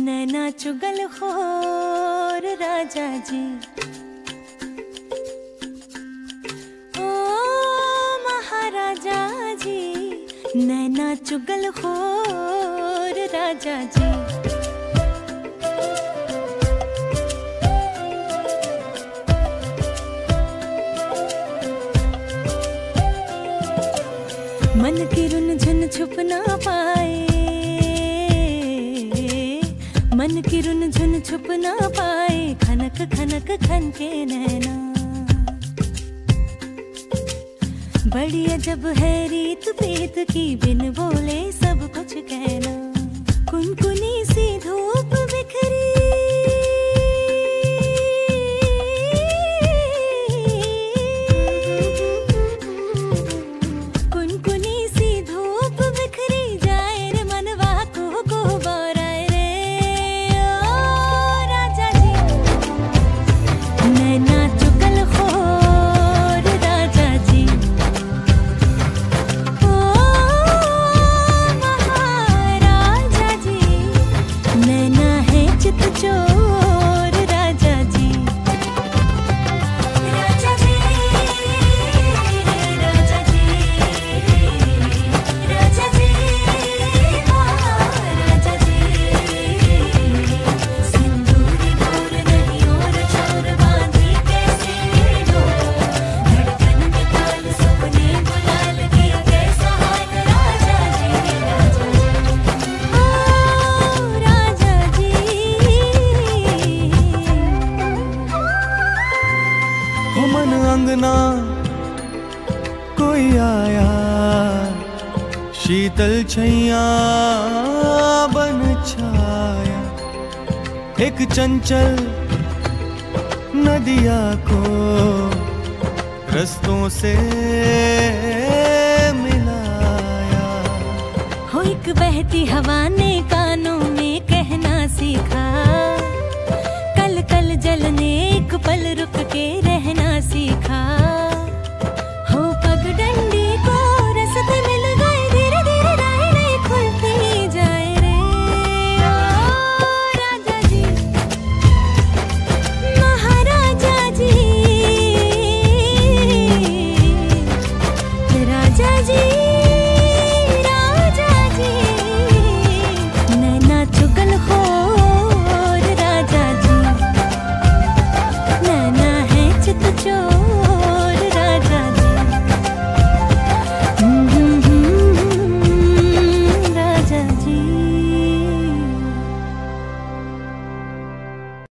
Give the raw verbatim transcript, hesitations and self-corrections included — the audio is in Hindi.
नैना चुगल खोर राजा जी, ओ महाराजा जी, नैना चुगल खोर राजा जी। मन की रुन झुन छुप ना पाए, मन की रुन झुन छुप ना पाए, खनक खनक खन के नैना। बड़ी अजब है रीत प्रीत की, बिन बोले सब कुछ कहना। कुनकुनी सी धूप बिखरी, कुनकुनी सी धूप बिखरी जाए रे मनवा को को बोराए रे। ओ राजा जी, नैना चुगल खोर राजा जी, ओ महाराजा जी, नैना है चित चोर राजा जी। राजा जी, राजा जी, राजा जी, महाराजा जी। सिंदूरी बोर नहीं और चोर बांधी कैसे डोर, धड़कन में ताल सपने बुला लगी कैसा हाल राजा जी। राजा जी, ओ राजा जी। हो मन अंगना कोई आया, शीतल छैया बन छाया। एक चंचल नदिया को रस्तों से मिलाया। हो एक बहती हवा ने कानों में कहना सीखा, कल कल जलने एक पल रुक के रहना सीखा। हो पगडंडी को रस्ते मिल गए, धीरे धीरे राहें खुलती जाए रे। ओ राजा जी, महाराजा जी, राजा जी, राजा जी, नैना चुगल खोर राजा जी, नैना है चित चोर।